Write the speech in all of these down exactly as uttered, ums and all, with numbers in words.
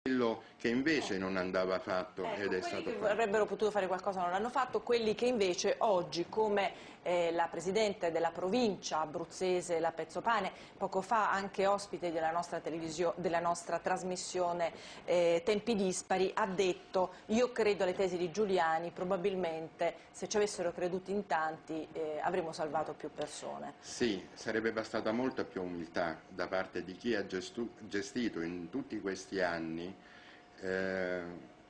quello che invece non andava fatto ecco, ed è quelli stato che fatto. avrebbero potuto fare qualcosa non l'hanno fatto, quelli che invece oggi, come eh, la Presidente della provincia abruzzese, la Pezzopane, poco fa anche ospite della nostra, della nostra trasmissione eh, Tempi Dispari, ha detto: io credo alle tesi di Giuliani, probabilmente se ci avessero creduto in tanti eh, avremmo salvato più persone. Sì, sarebbe bastata molta più umiltà da parte di chi ha gestu gestito in tutti questi anni eh,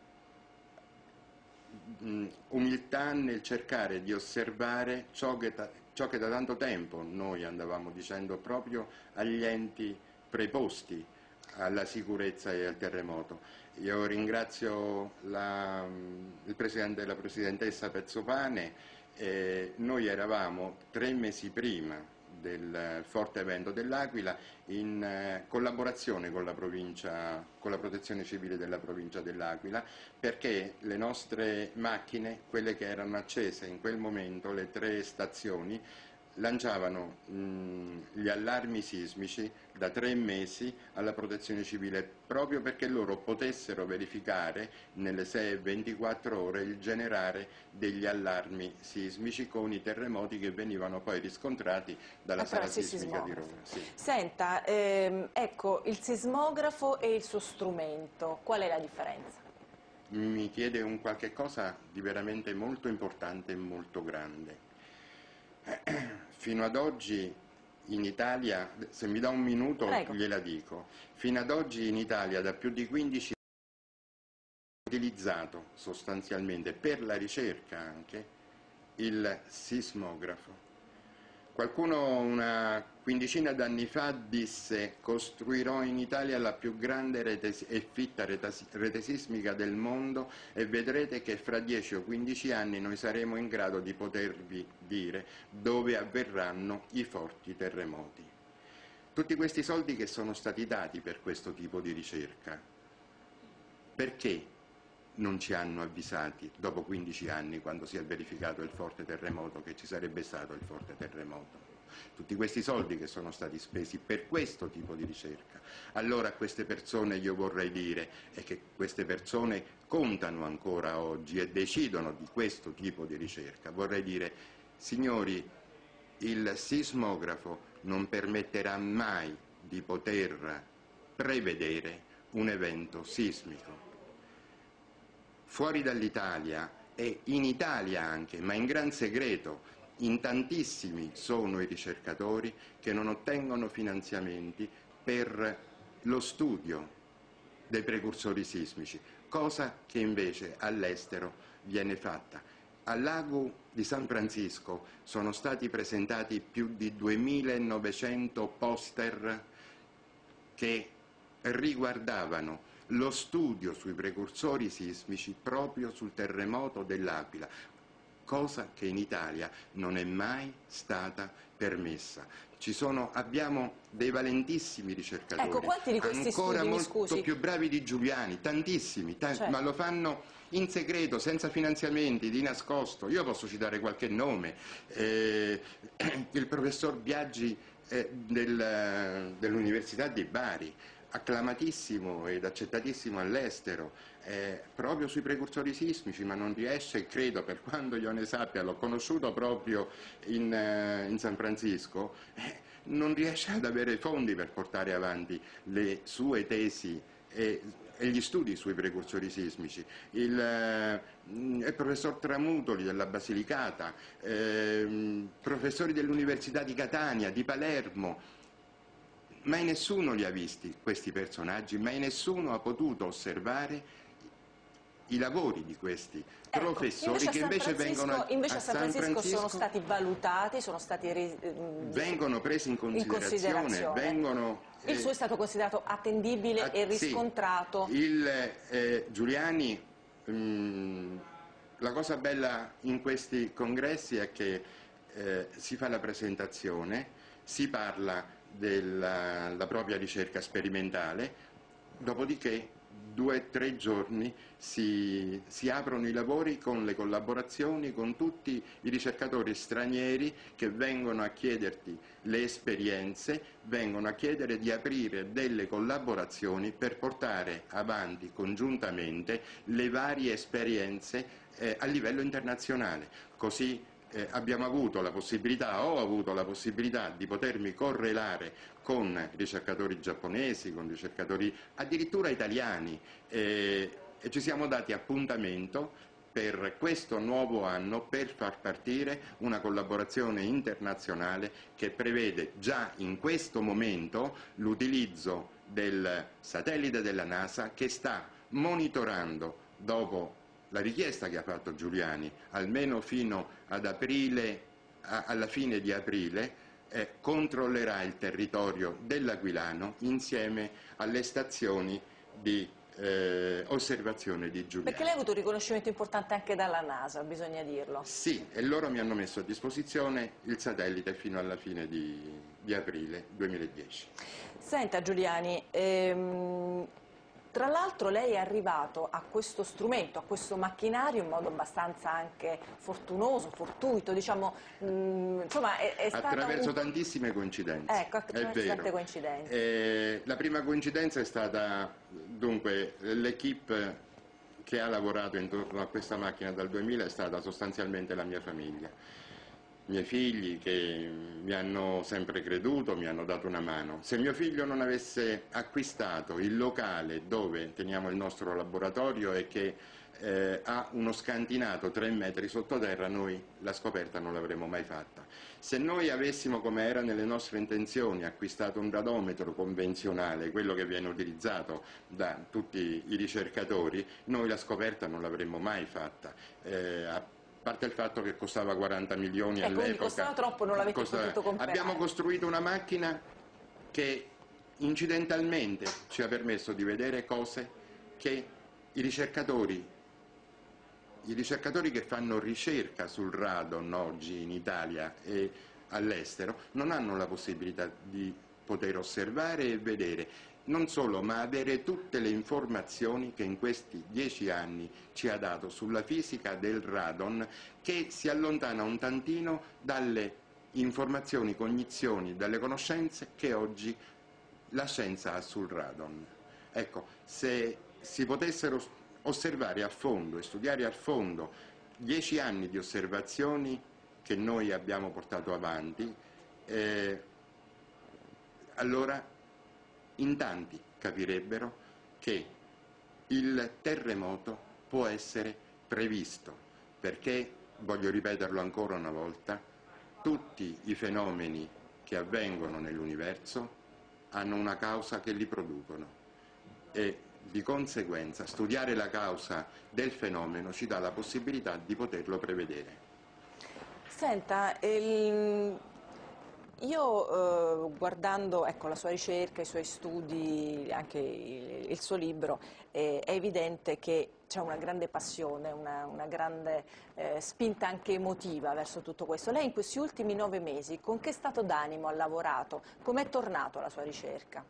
umiltà nel cercare di osservare ciò che, ciò che da tanto tempo noi andavamo dicendo proprio agli enti preposti alla sicurezza e al terremoto. Io ringrazio la, il Presidente e la Presidentessa Pezzopane. Eh, noi eravamo tre mesi prima del forte evento dell'Aquila in eh, collaborazione con la, provincia, con la protezione civile della provincia dell'Aquila, perché le nostre macchine, quelle che erano accese in quel momento, le tre stazioni, lanciavano mh, gli allarmi sismici da tre mesi alla protezione civile proprio perché loro potessero verificare nelle sei e ventiquattro ore il generare degli allarmi sismici con i terremoti che venivano poi riscontrati dalla sala sismica di Roma. Sì. Senta, ehm, ecco, il sismografo e il suo strumento, qual è la differenza? Mi chiede un qualche cosa di veramente molto importante e molto grande. Fino ad oggi in Italia, se mi dà un minuto Prego. gliela dico, fino ad oggi in Italia da più di quindici anni è utilizzato sostanzialmente per la ricerca anche il sismografo. Qualcuno una quindicina d'anni fa disse: costruirò in Italia la più grande rete e fitta rete, rete sismica del mondo e vedrete che fra dieci o quindici anni noi saremo in grado di potervi dire dove avverranno i forti terremoti. Tutti questi soldi che sono stati dati per questo tipo di ricerca, perché non ci hanno avvisati dopo quindici anni, quando si è verificato il forte terremoto, che ci sarebbe stato il forte terremoto? Tutti questi soldi che sono stati spesi per questo tipo di ricerca. Allora a queste persone io vorrei dire, e che queste persone contano ancora oggi e decidono di questo tipo di ricerca, vorrei dire: signori, il sismografo non permetterà mai di poter prevedere un evento sismico. Fuori dall'Italia e in Italia anche, ma in gran segreto, in tantissimi sono i ricercatori che non ottengono finanziamenti per lo studio dei precursori sismici, cosa che invece all'estero viene fatta. Al lago di San Francisco sono stati presentati più di duemilanovecento poster che riguardavano lo studio sui precursori sismici proprio sul terremoto dell'Aquila, cosa che in Italia non è mai stata permessa. Ci sono, abbiamo dei valentissimi ricercatori, ecco, quanti di questi ancora studi, molto mi scusi? più bravi di Giuliani, tantissimi, ta certo. ma lo fanno in segreto, senza finanziamenti, di nascosto. Io posso citare qualche nome, eh, il professor Biaggi eh, del, dell'Università di Bari, acclamatissimo ed accettatissimo all'estero, eh, proprio sui precursori sismici, ma non riesce, credo, per quando io ne sappia, l'ho conosciuto proprio in, eh, in San Francisco, eh, non riesce ad avere fondi per portare avanti le sue tesi e, e gli studi sui precursori sismici. Il, eh, il professor Tramutoli della Basilicata, eh, professori dell'Università di Catania, di Palermo. Mai nessuno li ha visti questi personaggi, mai nessuno ha potuto osservare i lavori di questi ecco, professori invece che invece vengono a, invece a a San San Francisco, Francisco, sono stati valutati, sono stati vengono presi in considerazione, in considerazione. vengono, il suo è stato considerato attendibile a, e riscontrato. Sì, il, eh, Giuliani, mh, la cosa bella in questi congressi è che eh, si fa la presentazione, si parla della la propria ricerca sperimentale, dopodiché due o tre giorni si, si aprono i lavori con le collaborazioni con tutti i ricercatori stranieri che vengono a chiederti le esperienze, vengono a chiedere di aprire delle collaborazioni per portare avanti congiuntamente le varie esperienze eh, a livello internazionale. Così Eh, abbiamo avuto la possibilità, ho avuto la possibilità di potermi correlare con ricercatori giapponesi, con ricercatori addirittura italiani eh, e ci siamo dati appuntamento per questo nuovo anno per far partire una collaborazione internazionale che prevede già in questo momento l'utilizzo del satellite della NASA che sta monitorando dopo la richiesta che ha fatto Giuliani, almeno fino ad aprile, a, alla fine di aprile, eh, controllerà il territorio dell'Aquilano insieme alle stazioni di eh, osservazione di Giuliani. Perché lei ha avuto un riconoscimento importante anche dalla NASA, bisogna dirlo. Sì, e loro mi hanno messo a disposizione il satellite fino alla fine di, di aprile duemiladieci. Senta Giuliani, ehm... tra l'altro lei è arrivato a questo strumento, a questo macchinario in modo abbastanza anche fortunoso, fortuito, diciamo, mh, insomma è, è stata attraverso un... tantissime coincidenze. Ecco, attraverso tante coincidenze. Eh, la prima coincidenza è stata, dunque, l'equipe che ha lavorato intorno a questa macchina dal duemila è stata sostanzialmente la mia famiglia. I miei figli che mi hanno sempre creduto, mi hanno dato una mano. Se mio figlio non avesse acquistato il locale dove teniamo il nostro laboratorio e che eh, ha uno scantinato tre metri sottoterra, noi la scoperta non l'avremmo mai fatta. Se noi avessimo, come era nelle nostre intenzioni, acquistato un radometro convenzionale, quello che viene utilizzato da tutti i ricercatori, noi la scoperta non l'avremmo mai fatta. Eh, a parte il fatto che costava quaranta milioni ecco, all'epoca. Costava troppo, non l'avete costava... potuto comprare. Abbiamo costruito una macchina che incidentalmente ci ha permesso di vedere cose che i ricercatori, i ricercatori che fanno ricerca sul radon oggi in Italia e all'estero non hanno la possibilità di poter osservare e vedere. Non solo, ma avere tutte le informazioni che in questi dieci anni ci ha dato sulla fisica del radon, che si allontana un tantino dalle informazioni, cognizioni, dalle conoscenze che oggi la scienza ha sul radon. Ecco, se si potessero osservare a fondo e studiare a fondo dieci anni di osservazioni che noi abbiamo portato avanti, eh, allora in tanti capirebbero che il terremoto può essere previsto, perché, voglio ripeterlo ancora una volta, tutti i fenomeni che avvengono nell'universo hanno una causa che li producono e di conseguenza studiare la causa del fenomeno ci dà la possibilità di poterlo prevedere. Senta, il... io eh, guardando ecco, la sua ricerca, i suoi studi, anche il, il suo libro, eh, è evidente che c'è una grande passione, una, una grande eh, spinta anche emotiva verso tutto questo. Lei in questi ultimi nove mesi con che stato d'animo ha lavorato? Com'è tornato alla sua ricerca?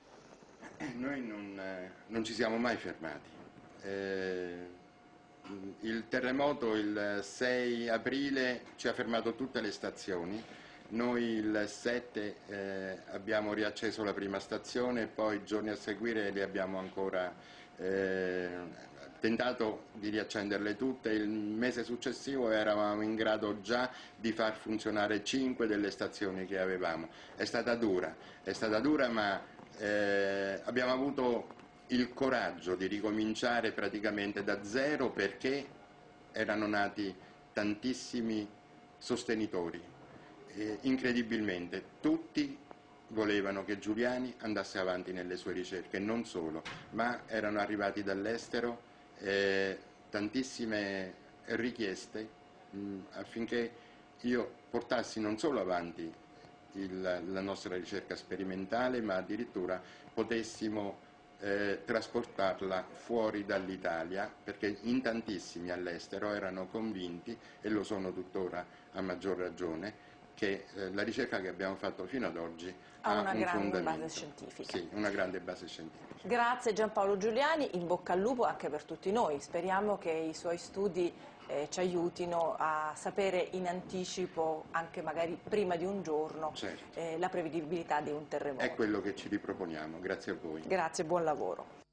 Noi non, eh, non ci siamo mai fermati. Eh, il terremoto il sei aprile ci ha fermato tutte le stazioni. Noi il sette eh, abbiamo riacceso la prima stazione e poi giorni a seguire le abbiamo ancora eh, tentato di riaccenderle tutte. Il mese successivo eravamo in grado già di far funzionare cinque delle stazioni che avevamo. È stata dura, è stata dura ma eh, abbiamo avuto il coraggio di ricominciare praticamente da zero perché erano nati tantissimi sostenitori. Eh, incredibilmente tutti volevano che Giuliani andasse avanti nelle sue ricerche, non solo, ma erano arrivati dall'estero eh, tantissime richieste mh, affinché io portassi non solo avanti il, la nostra ricerca sperimentale, ma addirittura potessimo eh, trasportarla fuori dall'Italia, perché in tantissimi all'estero erano convinti, e lo sono tuttora a maggior ragione, che eh, la ricerca che abbiamo fatto fino ad oggi ha ha una un grande fondamento. base scientifica. Sì, una grande base scientifica. Grazie Giampaolo Giuliani, in bocca al lupo anche per tutti noi. Speriamo che i suoi studi eh, ci aiutino a sapere in anticipo, anche magari prima di un giorno, Certo. eh, la prevedibilità di un terremoto. È quello che ci riproponiamo. Grazie a voi. Grazie, buon lavoro.